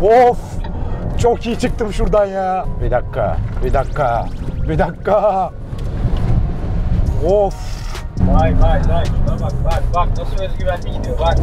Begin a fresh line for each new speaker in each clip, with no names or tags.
Of! Çok iyi çıktım şuradan ya. Bir dakika, bir dakika, bir dakika. Of!
Vay vay vay. Şuna bak bak bak nasıl özgüvenli gidiyor bak.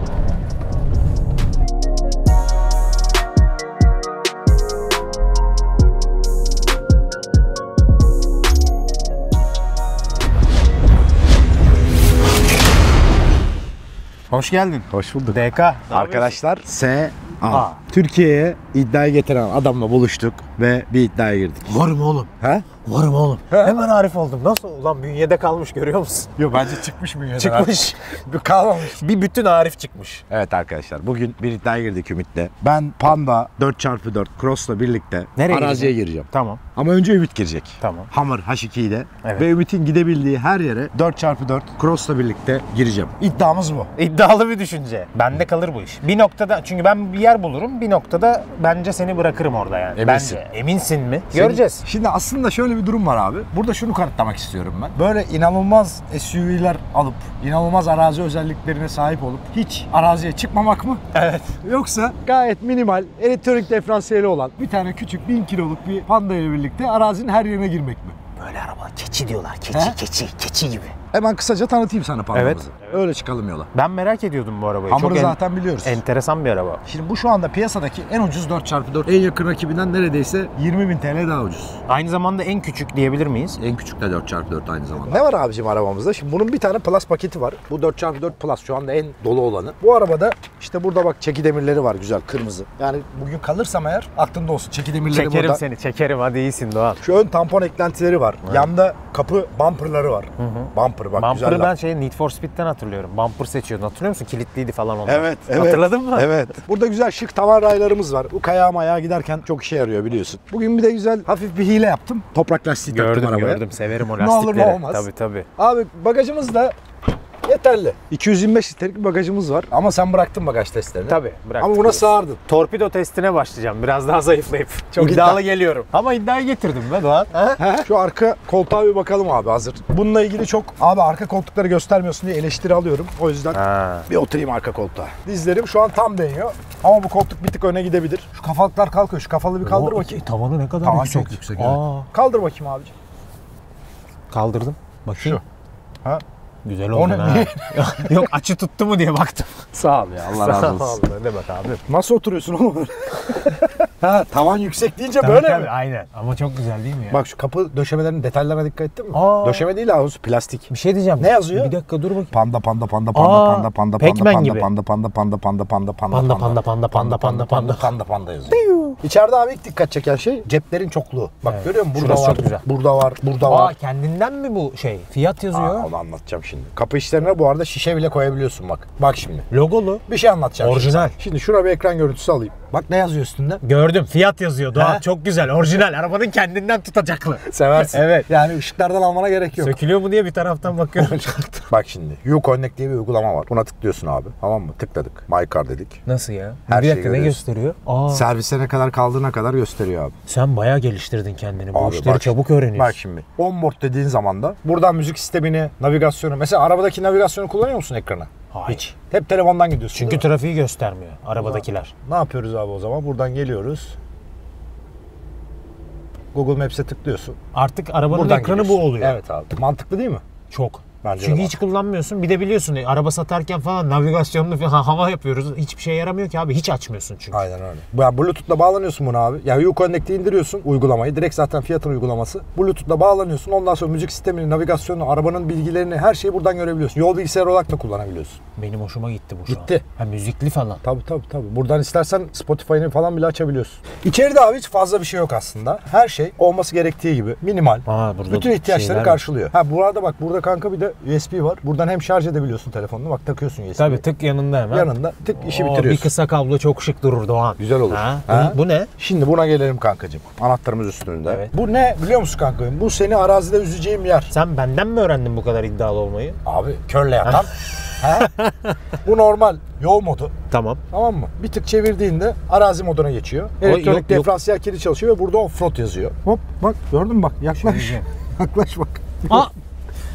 Hoş geldin.
Hoş bulduk.
DK.
Arkadaşlar S.A. Türkiye'ye iddiaya getiren adamla buluştuk ve bir iddiaya girdik.
Varım oğlum.
He?
Varım oğlum. Hemen Arif oldum. Nasıl? Ulan bünyede kalmış görüyor musun?
Yok bence çıkmış mı yine?
Çıkmış.
Kalmamış.
Bir bütün Arif çıkmış.
Evet arkadaşlar bugün bir iddiaya girdik Ümit'le. Ben Panda 4x4 Cross'la birlikte
Nereye
araziye
gireceksin?
gireceğim.
Tamam.
Ama önce Ümit girecek.
Tamam.
Hammer H2 ile
Evet.
ve Ümit'in gidebildiği her yere 4x4 Cross'la birlikte gireceğim. İddiamız bu.
İddialı bir düşünce. Bende kalır bu iş. Bir noktada çünkü ben bir yer bulurum. Bir noktada bence seni bırakırım orada yani.
Eminsin.
Bence. Eminsin mi? Göreceğiz.
Şimdi aslında şöyle bir durum var abi. Burada şunu kanıtlamak istiyorum ben. Böyle inanılmaz SUV'ler alıp, inanılmaz arazi özelliklerine sahip olup hiç araziye çıkmamak mı?
Evet.
Yoksa gayet minimal, elektronik diferansiyeli olan bir tane küçük 1000 kiloluk bir Panda ile birlikte arazinin her yerine girmek mi?
Böyle araba keçi diyorlar. Keçi,
He?
keçi gibi.
Hemen kısaca tanıtayım sana Panda'mızı.
Evet.
Öyle çıkalım yola.
Ben merak ediyordum bu arabayı.
Hamur'u
Çok
zaten biliyoruz.
enteresan bir araba.
Şimdi bu şu anda piyasadaki en ucuz 4x4. En yakın rakibinden neredeyse 20.000 TL daha ucuz.
Aynı zamanda en küçük diyebilir miyiz?
En küçük de 4x4 aynı zamanda. Ne var abicim arabamızda? Şimdi bunun bir tane Plus paketi var. Bu 4x4 Plus şu anda en dolu olanı. Bu arabada işte burada bak çeki demirleri var güzel kırmızı. Yani bugün kalırsam eğer aklında olsun çeki demirleri
Çekerim
burada.
seni, çekerim. Hadi iyisin Doğan.
Şu ön tampon eklentileri var.
Evet.
Yanda kapı bumperları var. Bumper bak güzel.
Bumper'ı ben
laf.
Need for Speed'den hatırlıyorum. Bumper seçiyordun. Hatırlıyor musun? Kilitliydi falan onlar.
Evet, evet.
Hatırladın mı?
Evet. Burada güzel şık tavan raylarımız var. Bu kayağa mayağa giderken çok işe yarıyor biliyorsun. Bugün bir de güzel hafif bir hile yaptım. Toprak lastiği taktım
Gördüm
arabaya.
gördüm. Severim o
Ne olur
lastikleri.
ne olmaz.
Tabii.
Abi bagajımız da yeterli. 225 litrelik bir bagajımız var. Ama sen bıraktın bagaj testlerini.
Tabii bıraktım.
Ama buna sığardın.
Torpido testine başlayacağım. Biraz daha zayıflayıp.
Çok
iddialı geliyorum. Ama iddiayı getirdim be Doğan.
Şu arka koltuğa bir bakalım abi hazır. Bununla ilgili çok abi arka koltukları göstermiyorsun diye eleştiri alıyorum. O yüzden bir oturayım arka koltuğa. Dizlerim şu an tam değiyor. Ama bu koltuk bir tık öne gidebilir. Şu kafalıklar kalkıyor. Şu kafalı bir kaldır bakayım.
Tavanı ne kadar
Tavan
yüksek.
çok yüksek, evet. Kaldır bakayım abicim.
Kaldırdım. Bakayım.
Şu. Ha?
Güzel
O
oldu
ne?
ha. Yok açı tuttu mu diye baktım.
Sağ ol ya Allah razı olsun.
Ne demek abi.
Nasıl oturuyorsun oğlum? Ha, tavan yüksek deyince
Tabii,
böyle
tabii,
mi?
aynen. Ama çok güzel değil mi ya?
Bak şu kapı döşemelerinin detaylarına dikkat ettin mi?
Aa.
Döşeme değil abi plastik.
Bir şey diyeceğim.
Ne yazıyor?
Bir dakika dur bakayım.
Panda panda panda
Aa,
panda panda panda
Pac-Man
panda
gibi.
panda panda panda panda panda
Panda.
panda yazıyor. İçeride abi ilk dikkat çeken şey ceplerin çokluğu. Bak
Evet.
görüyor musun?
Şurası
Burada var,
çok güzel.
burada var, burada
Aa
var.
kendinden mi bu şey? Fiyat yazıyor.
Onu anlatacağım şimdi. Kapı işlerine bu arada şişe bile koyabiliyorsun bak. Bak şimdi.
Logolu.
Bir şey anlatacağım.
Orijinal.
Şimdi şuna bir ekran görüntüsü alayım. Bak ne yazıyor üstünde?
Gördüm. Fiyat yazıyor Doğan.
He?
Çok güzel. Orijinal. Arabanın kendinden tutacaklı.
Seversin.
Evet.
Yani ışıklardan almana gerek yok.
Sökülüyor mu diye bir taraftan bakıyorum.
Bak şimdi. U-Connect diye bir uygulama var. Buna tıklıyorsun abi. Tamam mı? Tıkladık. My Car dedik.
Nasıl ya?
Her
bir
şeyi
dakika ne
görüyorsun.
gösteriyor? Aa,
Servise ne kadar kaldığına kadar gösteriyor abi.
sen bayağı geliştirdin kendini. Bu
Abi
işleri
bak
çabuk
şimdi,
öğreniyorsun.
Bak şimdi. Onboard dediğin zaman da buradan müzik sistemini, navigasyonu. Mesela arabadaki navigasyonu kullanıyor musun ekrana?
Hayır.
Hiç. Hep telefondan gidiyorsun.
Çünkü
değil mi?
trafiği göstermiyor arabadakiler.
Ne yapıyoruz abi o zaman? Buradan geliyoruz. Google Maps'e tıklıyorsun.
Artık arabanın
Buradan
ekranı
gidiyorsun.
bu oluyor.
Evet abi. Mantıklı değil mi?
Çok.
Bence
Çünkü
de
hiç kullanmıyorsun. Bir de biliyorsun araba satarken falan navigasyonunu falan hava yapıyoruz. Hiçbir şey yaramıyor ki abi. Hiç açmıyorsun çünkü.
Aynen öyle. Yani Bluetooth'la bağlanıyorsun bunu abi. Yani U-Connect'i indiriyorsun uygulamayı. Direkt zaten Fiat'ın uygulaması. Bluetooth'la bağlanıyorsun. Ondan sonra müzik sistemini, navigasyonu, arabanın bilgilerini her şeyi buradan görebiliyorsun. Yol bilgisayarı olarak da kullanabiliyorsun.
Benim hoşuma gitti bu şu
Gitti.
an. Ha müzikli falan.
Tabii. Buradan istersen Spotify'ını falan bile açabiliyorsun. İçeride abi hiç fazla bir şey yok aslında. Her şey olması gerektiği gibi minimal.
Aa, burada
bütün ihtiyaçları
şeyler var.
karşılıyor. Ha bu arada bak burada kanka bir de USB var. Buradan hem şarj edebiliyorsun telefonunu. Bak takıyorsun USB'yi.
Tabii tık yanında hemen.
Yanında tık işi
Oo,
bitiriyorsun.
Bir kısa kablo çok şık durur Doğan.
Güzel olur.
Ha?
Ha?
Bu ne?
Şimdi buna gelelim kankacığım. Anahtarımız üstünde.
Evet.
Bu ne biliyor musun kankacığım? Bu seni arazide üzeceğim yer.
Sen benden mi öğrendin bu kadar iddialı olmayı?
Abi körle adam. He? Bu normal yol modu.
Tamam.
Tamam mı? Bir tık çevirdiğinde arazi moduna geçiyor.
yok,
Elektronik diferansiyel kilidi çalışıyor ve burada offroad yazıyor. Hop bak gördün mü bak yaklaş.
diyeceğim.
Yaklaş bak.
Aa!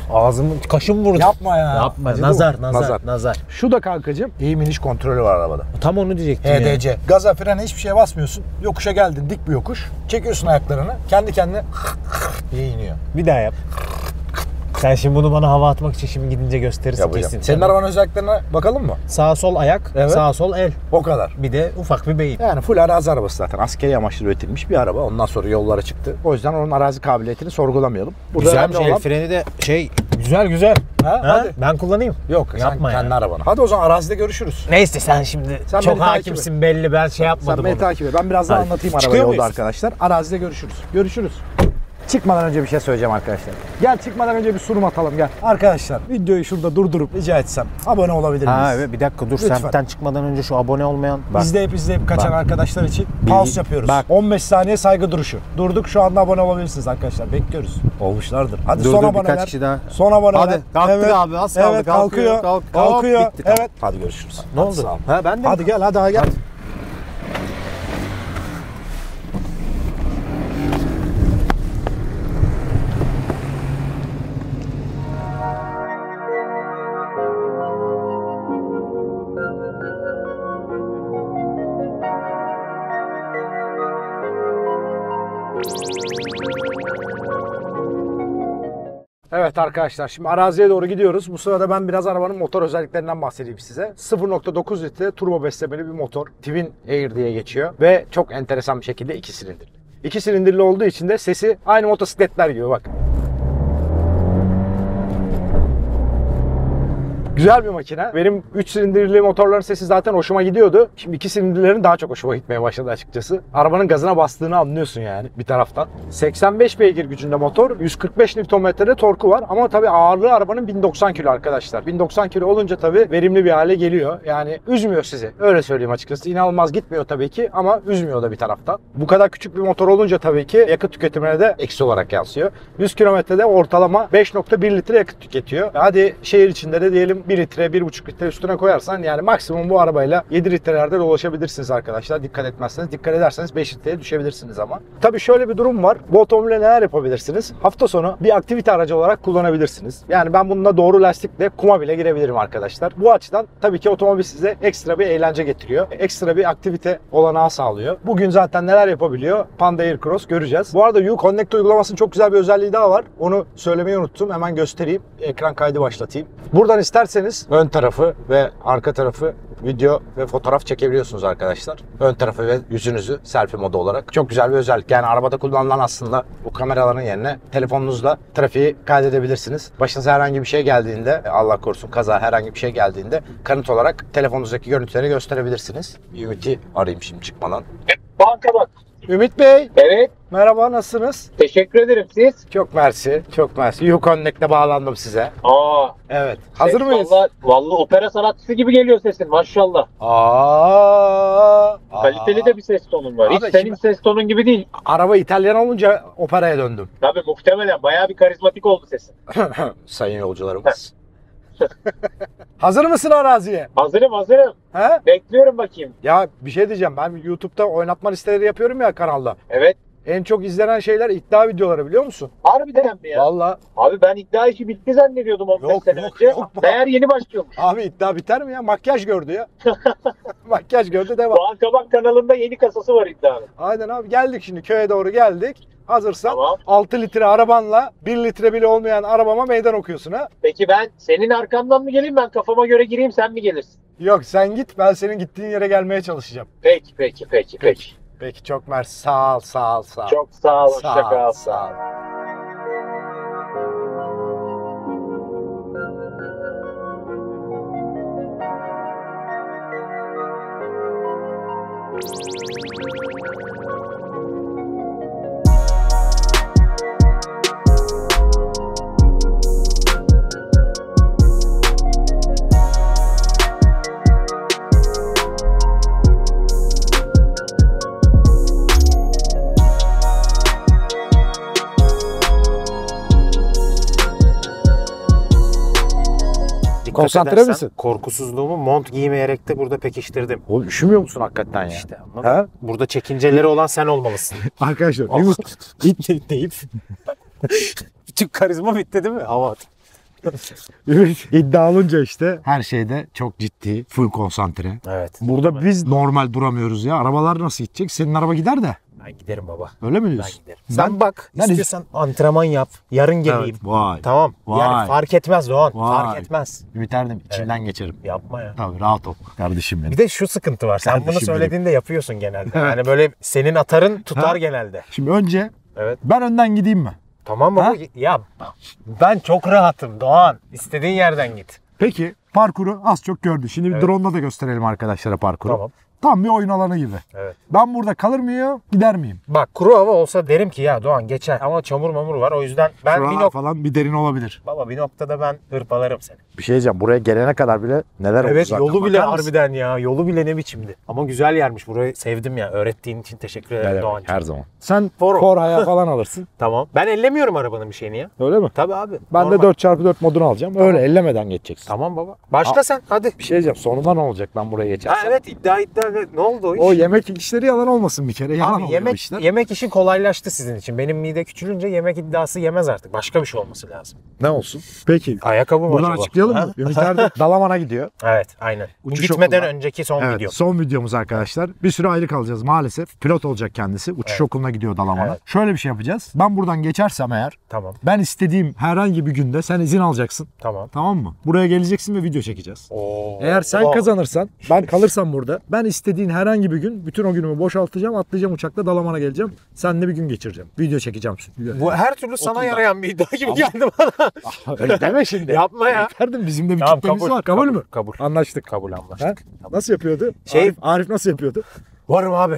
Ağzımı, kaşım vurdu.
Yapma ya.
Yapma.
Acıdı
Nazar,
mı?
nazar.
Şu da kankacığım iyi miniş kontrolü var arabada.
Tam onu diyecektim ya.
HDC. Gaza frene hiçbir şeye basmıyorsun. Yokuşa geldin, dik bir yokuş. Çekiyorsun ayaklarını. Kendi kendine diye iniyor.
Bir daha yap. Sen şimdi bunu bana hava atmak için şimdi gidince gösterirsin kesin.
Senin arabanın özelliklerine bakalım mı?
Sağ sol ayak,
Evet.
sağ sol el.
O kadar.
Bir de ufak bir beyin.
Yani full arazi arabası zaten. Askeri amaçlı üretilmiş bir araba. Ondan sonra yollara çıktı. O yüzden onun arazi kabiliyetini sorgulamayalım. Burada
Güzelmiş,
önemli
el
olan...
freni de güzel.
Ha?
Ha?
Hadi.
Ben kullanayım.
Yok
Yapma
sen
ya.
kendi arabanı. Hadi o zaman arazide görüşürüz.
Neyse sen şimdi
Sen
çok
beni takip
hakimsin belli, ben şey yapmadım
Sen beni
onu.
takip et. Ben biraz daha
Hadi.
anlatayım arabayı
Çıkıyor
yolda
muyuz?
arkadaşlar. Arazide görüşürüz. Görüşürüz. Çıkmadan önce bir şey söyleyeceğim arkadaşlar. Gel çıkmadan önce bir sunum atalım gel. Arkadaşlar videoyu şurada durdurup rica etsem abone olabilir miyiz?
Ha evet, bir dakika dur,
Lütfen.
semtten çıkmadan önce şu abone olmayan. Bak.
İzleyip kaçan
Bak.
arkadaşlar için
Bir-
pause yapıyoruz.
Bak.
15 saniye saygı duruşu. Durduk, şu anda abone olabilirsiniz arkadaşlar. Bekliyoruz. Olmuşlardır. Hadi
Dur,
son
dur,
aboneler.
birkaç kişi daha.
Son aboneler.
Hadi, kalktık abi, az kaldı,
Evet,
kalkıyor,
kalkıyor.
kalk-
Kalkıyor.
Hop, bitti, tamam.
Evet. Hadi görüşürüz.
Ne
Hadi
oldu?
sağ ol.
Ha ben de.
Hadi gel, hadi gel. Evet arkadaşlar, şimdi araziye doğru gidiyoruz. Bu sırada ben biraz arabanın motor özelliklerinden bahsedeyim size. 0.9 litre turbo beslemeli bir motor. Twin Air diye geçiyor. Ve çok enteresan bir şekilde 2 silindirli. 2 silindirli olduğu için de sesi aynı motosikletler gibi bak. Güzel bir makine. Benim 3 silindirli motorların sesi zaten hoşuma gidiyordu. Şimdi 2 silindirlerin daha çok hoşuma gitmeye başladı açıkçası. Arabanın gazına bastığını anlıyorsun yani bir taraftan. 85 beygir gücünde motor, 145 Nm'de torku var. Ama tabii ağırlığı arabanın 1090 kilo arkadaşlar. 1090 kilo olunca tabii verimli bir hale geliyor. Yani üzmüyor sizi. Öyle söyleyeyim açıkçası. İnanılmaz gitmiyor tabii ki ama üzmüyor da bir taraftan. Bu kadar küçük bir motor olunca tabii ki yakıt tüketimine de eksi olarak yansıyor. 100 kilometrede ortalama 5.1 litre yakıt tüketiyor. Hadi şehir içinde de diyelim 1 litre, 1,5 litre üstüne koyarsan yani maksimum bu arabayla 7 litrelerde dolaşabilirsiniz arkadaşlar. Dikkat etmezseniz, dikkat ederseniz 5 litreye düşebilirsiniz ama. Tabii şöyle bir durum var. Bu otomobille neler yapabilirsiniz? Hafta sonu bir aktivite aracı olarak kullanabilirsiniz. Yani ben bununla doğru lastikle kuma bile girebilirim arkadaşlar. Bu açıdan tabii ki otomobil size ekstra bir eğlence getiriyor. Ekstra bir aktivite olanağı sağlıyor. Bugün zaten neler yapabiliyor? Panda Aircross göreceğiz. Bu arada U-Connect uygulamasının çok güzel bir özelliği daha var. Onu söylemeyi unuttum. Hemen göstereyim. Ekran kaydı başlatayım. Buradan isterseniz ön tarafı ve arka tarafı video ve fotoğraf çekebiliyorsunuz arkadaşlar. Ön tarafı ve yüzünüzü selfie modu olarak. Çok güzel bir özellik. Yani arabada kullanılan aslında bu kameraların yerine telefonunuzla trafiği kaydedebilirsiniz. Başınıza herhangi bir şey geldiğinde, Allah korusun kaza herhangi bir şey geldiğinde kanıt olarak telefonunuzdaki görüntüleri gösterebilirsiniz. Ümit'i arayayım şimdi çıkmadan.
Banka bak.
Ümit Bey,
Evet.
merhaba, nasılsınız?
Teşekkür ederim siz.
Çok mersi, çok mersi. U-Connect'le bağlandım size.
Aa.
Evet. Hazır
ses
mıyız?
Vallahi opera sanatçısı gibi geliyor sesin maşallah.
Aa.
Kaliteli de bir ses tonun var.
Abi
Hiç senin
şimdi-
ses tonun gibi değil.
Araba İtalyan olunca operaya döndüm.
Tabii muhtemelen bayağı bir karizmatik oldu sesin.
Sayın yolcularımız. Hazır mısın araziye?
Hazırım.
He?
Bekliyorum bakayım.
Ya bir şey diyeceğim. Ben YouTube'da oynatma listeleri yapıyorum ya kanalda.
Evet.
En çok izlenen şeyler iddia videoları, biliyor musun?
Harbiden mi ya?
Vallahi.
Abi ben iddia işi bitti zannediyordum 15
Yok,
sene
yok,
önce.
yok.
Meğer yeni başlıyormuş.
Abi iddia biter mi ya? Makyaj gördü ya. Makyaj gördü, devam.
Doğan Kabak kanalında yeni kasası var iddianın.
Aynen abi, geldik şimdi köye doğru geldik. Hazırsan
Tamam.
6 litre arabanla 1 litre bile olmayan arabama meydan okuyorsun ha.
Peki ben senin arkandan mı geleyim, ben kafama göre gireyim, sen mi gelirsin?
Yok, sen git, ben senin gittiğin yere gelmeye çalışacağım.
Peki.
Peki, çok mersi. Sağ ol.
Çok sağ ol, hoşça kal.
Sağ ol.
Dikkat
Konsantre
edersen,
misin?
Korkusuzluğumu mont giymeyerek de burada pekiştirdim.
Oğlum üşümüyor musun hakikaten ya?
İşte anladın mı?
Ha?
Burada çekinceleri olan sen olmalısın.
Arkadaşlar
deyip bütün karizma bitti değil mi? Hava at.
Ümit iddia alınca işte her şeyde çok ciddi, full konsantre.
Evet.
Burada biz normal duramıyoruz ya. Arabalar nasıl gidecek? Senin araba gider de.
Ben giderim baba.
Öyle mi
Ben
diyorsun?
giderim. Sen bak istiyorsan antrenman yap. Yarın geleyim.
Evet, vay.
Tamam.
Vay.
Yani fark etmez Doğan.
Vay.
Fark etmez.
Ümit Erdem içinden geçerim.
Yapma ya.
Tabii rahat ol kardeşim benim.
Bir de şu sıkıntı var. Sen bunu
Kardeşim
söylediğinde yapıyorsun genelde. Yani böyle senin atarın tutar
Ha?
genelde.
Şimdi önce
Evet.
ben önden gideyim mi?
Tamam mı?
Ha?
Ya ben çok rahatım Doğan. İstediğin yerden git.
Peki parkuru az çok gördü. Şimdi bir
Evet.
drone'la da gösterelim arkadaşlara parkuru.
Tamam.
Tam bir oyun alanı gibi.
Evet.
Ben burada kalır mıyım, gider miyim?
Bak kuru hava olsa derim ki ya Doğan geçer ama çamur mamur var o yüzden ben
Şuralar falan bir derin olabilir.
Baba bir noktada ben hırpalarım seni.
Bir şey diyeceğim. Buraya gelene kadar bile neler oldu
Evet
zaten.
yolu bile
Bakar mısın?
harbiden ya. Yolu bile ne biçimdi. Ama güzel yermiş. Burayı sevdim ya. Öğrettiğin için teşekkür
Ne
ederim
demek,
Doğancığım.
her zaman. Sen
Foro.
Forha'ya falan alırsın.
Tamam. Ben ellemiyorum arabanın bir şeyini ya.
Öyle mi?
Tabii abi.
Ben
normal.
de 4x4 modunu alacağım. Öyle ellemeden geçeceksin.
Tamam baba. Başla sen hadi.
Bir şey diyeceğim. Sonunda ne olacak ben buraya
Ha
geçersem?
evet iddia. Ne oldu o iş?
O yemek işleri yalan olmasın bir kere. Yalan
Abi
oluyor o
yemek,
işler.
yemek işi kolaylaştı sizin için. Benim mide küçülünce yemek iddiası yemez artık. Başka bir şey olması lazım.
Ne olsun? Peki.
Ayakkabı mı
Buradan
acaba?
açıklayalım
Ha?
mı? Ümit Erdem Dalaman'a gidiyor.
Evet aynen.
Uçuş
Gitmeden
okuluna.
önceki son
Evet,
video.
son videomuz arkadaşlar. Bir süre ayrı kalacağız maalesef. Pilot olacak kendisi. Uçuş okuluna gidiyor Dalaman'a.
Evet.
Şöyle bir şey yapacağız. Ben buradan geçersem eğer,
Tamam.
ben istediğim herhangi bir günde sen izin alacaksın.
Tamam.
Tamam mı? Buraya geleceksin ve video çekeceğiz.
Oo.
Eğer sen
Oo.
kazanırsan, ben kalırsam burada, ben istediğin herhangi bir gün bütün o günümü boşaltacağım, atlayacağım uçakla Dalaman'a geleceğim. Seninle bir gün geçireceğim. Video çekeceğim.
Bu her türlü sana
Okulda.
yarayan bir iddia gibi geldi bana.
Öyle deme şimdi.
Yapma ya.
Kardeşim bizim de bir
Tamam,
kitlemiz
kabul,
var. Kabul mü?
Kabul.
Anlaştık.
Kabul
Ha?
anlaştık.
Nasıl yapıyordu?
Şey-
Arif nasıl yapıyordu?
Varım abi.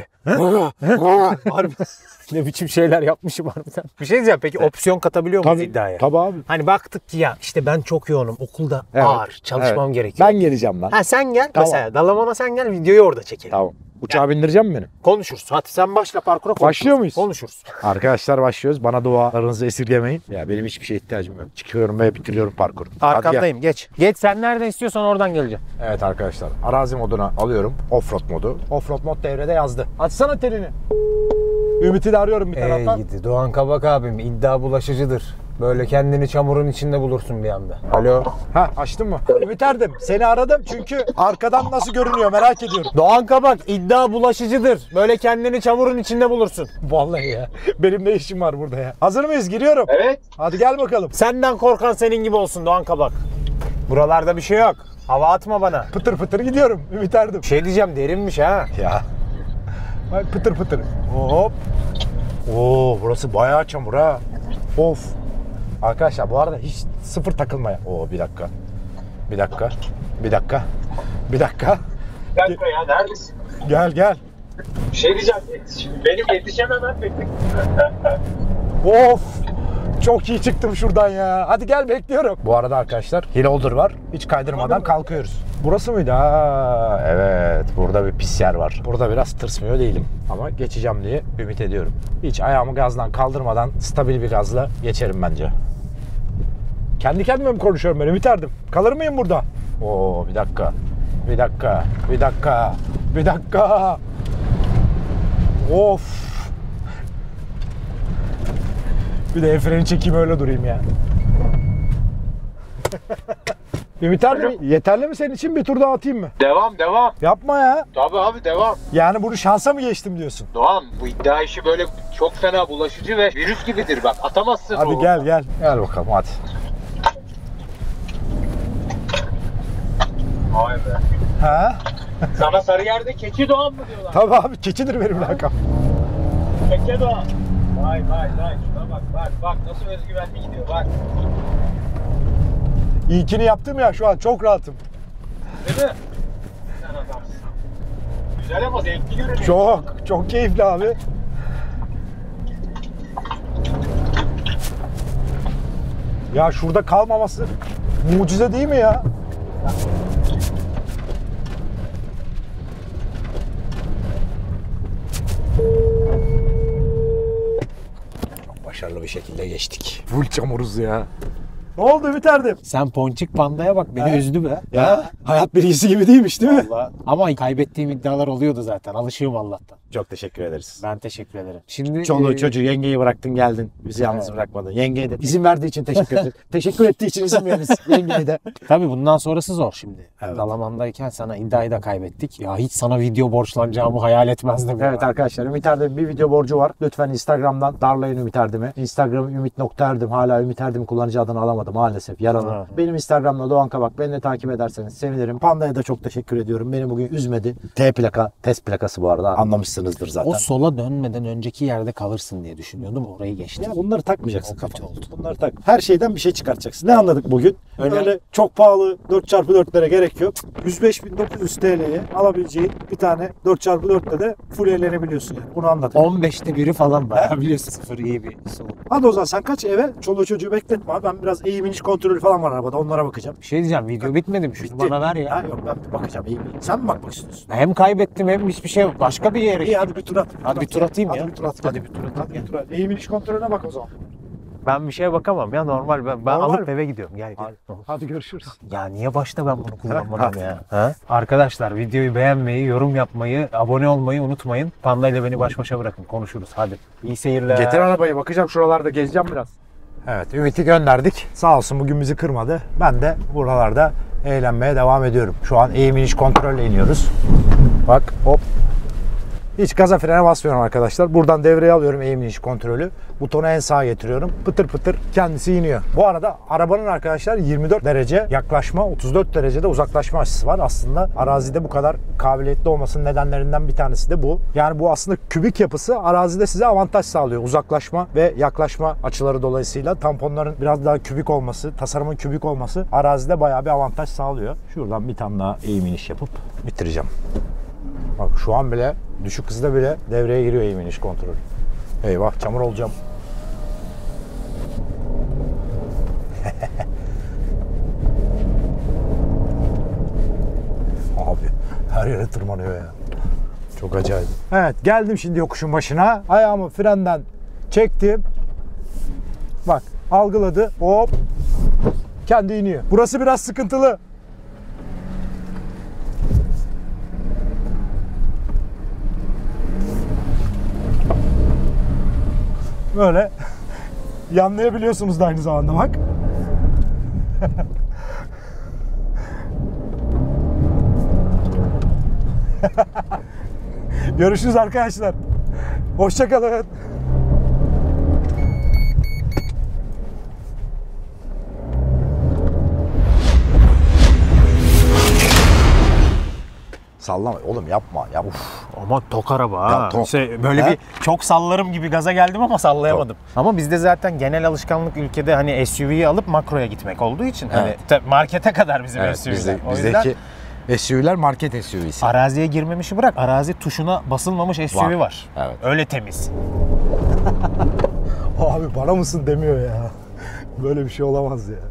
Harbi. Ne biçim şeyler yapmışım harbiden. Bir şey diyeceğim peki opsiyon katabiliyor muyuz iddiaya?
Tabii abi.
Hani baktık ki ya işte ben çok yoğunum okulda
Evet,
ağır çalışmam gerekiyor.
Ben geleceğim lan.
Ha sen gel
Tamam.
mesela Dalaman'a sen gel videoyu orada çekelim.
Tamam. Uçağa bindireceğim mi beni?
Konuşuruz. Hadi sen başla parkura konuşuruz.
Başlıyor muyuz?
Konuşuruz.
Arkadaşlar başlıyoruz. Bana dualarınızı esirgemeyin. Ya benim hiçbir şeye ihtiyacım yok. Çıkıyorum ve bitiriyorum parkuru. Hadi gel.
Arkandayım geç. Geç sen nereden istiyorsan oradan geleceğim.
Evet arkadaşlar. Arazi moduna alıyorum. Offroad modu. Offroad mod devrede yazdı. Açsana telini. Ümit'i de arıyorum bir taraftan.
gidi Doğan Kabak abim iddia bulaşıcıdır. Böyle kendini çamurun içinde bulursun bir anda. Alo.
Ha açtın mı? Ümit Erdem seni aradım çünkü arkadan nasıl görünüyor merak ediyorum.
Doğan Kabak iddia bulaşıcıdır. Böyle kendini çamurun içinde bulursun.
Vallahi ya. Benim ne işim var burada ya? Hazır mıyız? Giriyorum.
Evet.
Hadi gel bakalım.
Senden korkan senin gibi olsun Doğan Kabak. Buralarda bir şey yok. Hava atma bana.
Pıtır pıtır gidiyorum Ümit Erdem.
Bir şey diyeceğim derinmiş ha.
Ya. Bak pıtır pıtır. Hop. Oo burası bayağı çamur ha. Of. Arkadaşlar bu arada hiç sıfır takılmaya. Oo bir dakika. Bir dakika. Bir dakika. Bir dakika.
Bir dakika ya neredesin?
Gel gel.
Bir şey diyeceğim. Şimdi benim yetişememem bekle.
Of. Çok iyi çıktım şuradan ya. Hadi gel bekliyorum. Bu arada arkadaşlar Hilolder var. Hiç kaydırmadan kalkıyoruz. Burası mıydı? Ha, evet. Burada bir pis yer var. Burada biraz tırsmıyor değilim. Ama geçeceğim diye ümit ediyorum. Hiç ayağımı gazdan kaldırmadan stabil bir gazla geçerim bence. Kendi kendime mi konuşuyorum ben Ümit Erdem? Kalır mıyım burada? Oo bir dakika. Bir dakika. Bir dakika. Bir dakika. Of. Bir de el freni çekeyim öyle durayım ya. Ümit Erdem yeterli mi senin için bir tur daha atayım mı?
Devam.
Yapma ya.
Tabii abi devam.
Yani bunu şansa mı geçtim diyorsun?
Doğan bu iddia işi böyle çok fena bulaşıcı ve virüs gibidir bak. Atamazsın
Hadi
ruhunu.
gel. Gel bakalım hadi.
Vay be.
Ha?
Sana Sarıyer'de Keçi Doğan mı diyorlar?
Tabii abi keçidir benim lakam.
Keçi Doğan. Vay. Şuna bak nasıl özgüvenli gidiyor bak.
İlkini yaptım ya şu an çok rahatım.
Değil mi? Sen adamsın. Güzel ama zevkli görünüyor.
Çok keyifli abi. Ya şurada kalmaması mucize değil mi ya? Çok başarılı bir şekilde geçtik. Full çamuruz ya. Ne oldu Ümit Erdem?
Sen Ponçik Panda'ya bak beni üzdü be.
Ya hayat bilgisi gibi değilmiş değil mi?
Vallahi. Ama kaybettiğim iddialar oluyordu zaten. Alışığım Allah'tan.
Çok teşekkür ederiz.
Ben teşekkür ederim. Şimdi
Çoluğu çocuğu yengeyi bıraktın geldin. Bizi yalnız bırakmadın. Yengeye de izin verdiği için teşekkür ederim. Teşekkür ettiği için izin veririz yengeye de.
tabii bundan sonrası zor şimdi.
Evet.
Dalaman'dayken sana iddiayı da kaybettik. Ya hiç sana video borçlanacağımı hayal etmezdim.
Evet arkadaşlar Ümit Erdem'in bir video borcu var. Lütfen Instagram'dan darlayın Ümit Erdem'i. Instagram ümit.erdem. Hala Ümit Erdem kullanıcı adını alamadı maalesef. Yaralı.
Ha.
Benim Instagram'da Doğan Kabak. Beni de takip ederseniz sevinirim. Panda'ya da çok teşekkür ediyorum. Beni bugün üzmedi. T plaka. Test plakası bu arada. Anlamışsınızdır zaten.
O sola dönmeden önceki yerde kalırsın diye düşünüyordum. Orayı geçtim.
Ya bunları takmayacaksın
O kötü
kafana.
oldu.
Bunları tak. Her şeyden bir şey çıkartacaksın. Ne anladık bugün? Öyle çok pahalı 4x4'lere gerek yok. 105.900 TL'ye alabileceğin bir tane 4x4'te de full eğlenebiliyorsun yani. Bunu anladık.
15'te biri falan bayağı biliyorsun. Sıfır iyi bir sol.
Hadi o zaman sen kaç eve? Çoluğu çocuğu bekletme abi. Ben biraz eğim iniş kontrolü falan var arabada. Onlara bakacağım.
Bir şey diyeceğim. Video bitmedi mi? Şunu
Bitti.
bana ver ya.
Ha, yok ben bir bakacağım eğim. Sen mi bakmak istiyorsun?
Hem kaybettim hem hiçbir şey yok. Başka bir yere.
İyi hadi bir tur at.
Hadi bir tur atayım ya.
Hadi bir tur at.
Hadi bir tur at.
Hadi bir tur at. Eğim iniş kontrolüne bak o zaman.
Ben bir şeye bakamam ya normal. Ben
Normal
alıp
mi?
eve gidiyorum. Gel gel.
Hadi görüşürüz.
Ya niye başta ben bunu kullanmadım ya? Ha? Arkadaşlar videoyu beğenmeyi, yorum yapmayı, abone olmayı unutmayın. Panda ile beni baş başa bırakın. Konuşuruz. Hadi. İyi seyirler.
Getir arabayı bakacağım şuralarda gezeceğim biraz. Evet Ümit'i gönderdik. Sağ olsun bugün bizi kırmadı. Ben de buralarda eğlenmeye devam ediyorum. Şu an eğim iniş kontrolle iniyoruz. Bak hop. Hiç gaza frene basmıyorum arkadaşlar. Buradan devreye alıyorum eğim iniş kontrolü. Butonu en sağa getiriyorum. Pıtır pıtır kendisi iniyor. Bu arada arabanın arkadaşlar 24 derece yaklaşma, 34 derecede uzaklaşma açısı var. Aslında arazide bu kadar kabiliyetli olmasının nedenlerinden bir tanesi de bu. Yani bu aslında kübik yapısı arazide size avantaj sağlıyor. Uzaklaşma ve yaklaşma açıları dolayısıyla tamponların biraz daha kübik olması, tasarımın kübik olması arazide bayağı bir avantaj sağlıyor. Şuradan bir tane daha eğim iniş yapıp bitireceğim. Bak şu an bile düşük hızda bile devreye giriyor eğim iniş kontrolü. Eyvah çamur olacağım. Abi her yere tırmanıyor ya. Çok acayip. Evet geldim şimdi yokuşun başına. Ayağımı frenden çektim. Bak algıladı. Hop. Kendi iniyor. Burası biraz sıkıntılı. Böyle yanlayabiliyorsunuz da aynı zamanda bak. Görüşürüz arkadaşlar. Hoşça kalın. Sallama oğlum yapma. Ya.
Ama tok araba ha.
Ya tok.
Böyle
He?
bir çok sallarım gibi gaza geldim ama sallayamadım. Ama bizde zaten genel alışkanlık ülkede hani SUV'yi alıp makroya gitmek olduğu için hani markete kadar bizim SUV'ler. O yüzden
bizdeki SUV'ler market SUV'si.
araziye girmemişi bırak. Arazi tuşuna basılmamış SUV var.
Evet.
Öyle temiz.
Abi bana mısın demiyor ya. Böyle bir şey olamaz ya.